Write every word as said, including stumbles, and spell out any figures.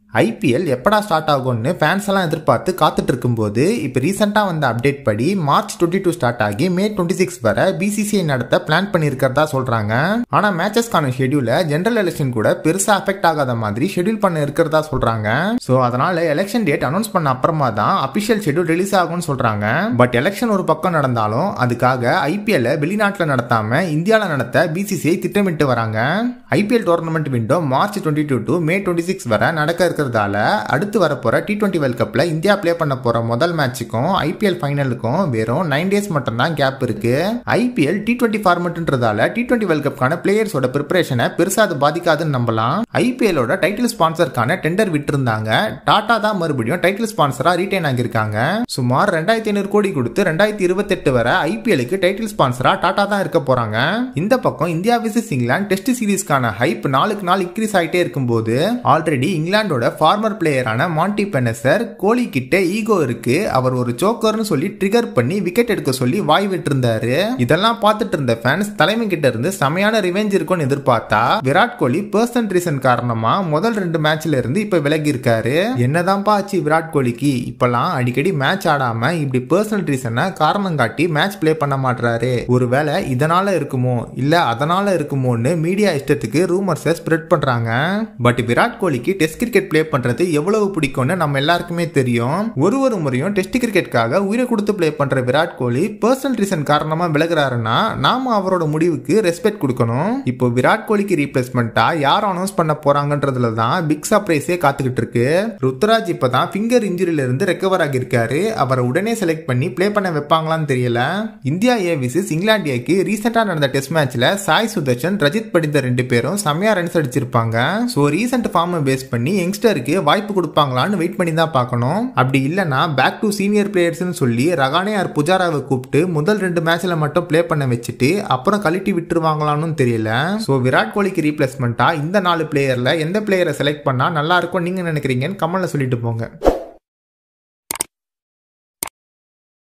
IPL எப்படா start ஆகும்னு fans எல்லாம் எதிர்பார்த்து காத்துட்டு இருக்கும்போது இப்போ ரீசெண்டாக வந்த அப்டேட் படி மார்ச் டுவெண்ட்டி டூ ஸ்டார்ட் ஆகி மே டுவெண்ட்டி சிக்ஸ் வரை பிசிசிஐ நடத்த பிளான் பண்ணியிருக்கிறதா சொல்றாங்க. ஆனால் மேட்சஸ்க்கான ஷெடியூல ஜெனரல் எலெக்ஷன் கூட பெருசா அஃபெக்ட் ஆகாத மாதிரி ஷெடியூல் பண்ண இருக்கிறதா சொல்றாங்க. ஸோ அதனால எலெக்ஷன் டேட் அனௌன்ஸ் பண்ண அப்புறமா தான் அபிஷியல் ஷெடியூல் ரிலீஸ் ஆகும்னு சொல்றாங்க. பட் எலெக்ஷன் ஒரு பக்கம் நடந்தாலும் அதுக்காக ஐபிஎல் வெளிநாட்டில் நடத்தாம இந்தியாவில் நடத்த பிசிசிஐ திட்டமிட்டு வராங்க. IPL tournament window March twenty two to May twenty six வரை நடக்க இருக்கிறதால அடுத்து வரப்போற டி டுவெண்ட்டி வேர்ல்ட் கப்ல இந்தியா பிளே பண்ண போற முதல் மேட்சுக்கும் ஐபிஎல் ஃபைனலுக்கும் வெறும் நைன் டேஸ் மட்டும் தான் கேப் இருக்கு. ஐபிஎல் டி டுவெண்ட்டி ஃபார்மட்ன்றதால டி டுவெண்ட்டி வேர்ல்ட் கப்கான பிளேயர்ஸோட பிரிப்பரேஷனை பெருசா அது பாதிக்காதுன்னு நம்பலாம். ஐபிஎலோட டைட்டில் ஸ்பான்சருக்கான டெண்டர் விட்டிருந்தாங்க. டாடா தான் மறுபடியும் டைட்டில் ஸ்பான்சரா ரீடைன் ஆகியிருக்காங்க. சுமார் ரெண்டாயிரத்தி ஐநூறு கோடி கொடுத்து ரெண்டாயிரத்தி இருபத்தி எட்டு வரை ஐபிஎலுக்கு டைட்டில் ஸ்பான்சரா டாடா தான் இருக்க போறாங்க. இந்த பக்கம் இந்தியா விசஸ் இங்கிலாந்து டெஸ்ட் சீரிஸ்க்கான ஹைப் நாளுக்கு நாள் இன்க்ரீஸ் ஆயிட்டே இருக்கும்போது ஆல்ரெடி இங்கிலாந்தோட ஃபார்மர் பிளேயரான மாண்டி பெனசர் கோலி கிட்ட ஈகோ இருக்கு, அவர் ஒரு சோக்கர்னு சொல்லி ட்ரிகர் பண்ணி விக்கெட் எடுக்க சொல்லி வாய் விட்டு இருந்தாரு. இதெல்லாம் பார்த்துட்டு இருந்த ஃபேன்ஸ் தலைமை கிட்ட இருந்து செமையான ரிவெஞ்ச் இருக்கும்னு எதிர்பார்த்தா விராட் கோலி பர்சனல் ரீசன் காரணமா முதல் ரெண்டு மேட்ச்ல இருந்து இப்ப விலகி இருக்காரு. என்னதான்ப்பா ஆச்சு விராட் கோலிக்கு? இப்பெல்லாம் அடிக்கடி மேட்ச் ஆடாம இப்படி பர்சனல் ரீசனை காரணம் காட்டி மேட்ச் பிளே பண்ண மாட்டாரு. ஒருவேளை இதனால இருக்குமோ இல்ல அதனால இருக்குமோன்னு மீடியா இஷ்டத்துக்கு ரூமர்ஸை ஸ்ப்ரெட் பண்றாங்க. பட் விராட் கோலிக்கு டெஸ்ட் கிரிக்கெட் பிளே பண்றது எவ்வளவு பிடிக்கும்னு நம்ம எல்லாருக்குமே தெரியும். ஒரு ஒரு முறையும் டெஸ்ட் கிரிக்கெட்காக உயிரை கொடுத்து பிளே பண்ற விராட் கோலி பர்சனல் ரீசன் காரணமா விலகுறாருன்னா நாம அவரோட முடிவுக்கு ரெஸ்பெக்ட் கொடுக்கணும். இப்போ விராட் கோலிக்கு ரீப்ளேஸ்மெண்டா யார் அனௌன்ஸ் பண்ண போறாங்கன்றதுல தான் பிக் சர்ப்ரைஸே காத்துக்கிட்டு இருக்கு. ருத்ராஜ் இப்பதான் ஃபிங்கர் இன்ஜுரியில இருந்து ரெக்கவர் ஆகியிருக்காரு. அவரை உடனே செலக்ட் பண்ணி பிளே பண்ண வைப்பாங்களான்னு தெரியல. இந்தியா ஏ விசஸ் இங்கிலாந்து ஏக்கு ரீசெண்டா நடந்த டெஸ்ட் மேட்ச்ல சாய் சுதர்ஷன், ரஜித் படித்த ரெண்டு பேரும் செமையா ரன்ஸ் அடிச்சிருப்பாங்க. சோ ரீசெண்ட் ஃபார்மை பேஸ் பண்ணி யங்ஸ்டருக்கு வாய்ப்பு கொடுப்பாங்களான்னு வெயிட் பண்ணி தான் பார்க்கணும். அப்படி இல்லைன்னா பேக் டு சீனியர் பிளேயர்ஸ்னு சொல்லி ரகானே ஆர் புஜாராவை கூப்பிட்டு முதல் ரெண்டு மேட்ச்ல மட்டும் பிளே பண்ண வச்சுட்டு அப்புறம் கழட்டி விட்டுருவாங்களான்னு தெரியல. சோ விராட் கோலிக்கு ரீப்ளேஸ்மெண்டா இந்த நாலு பிளேயர்ல எந்த பிளேயரை செலக்ட் பண்ணா நல்லா இருக்கும் நீங்க நினைக்கிறீங்கன்னு கமெண்ட்ல சொல்லிட்டு போங்க.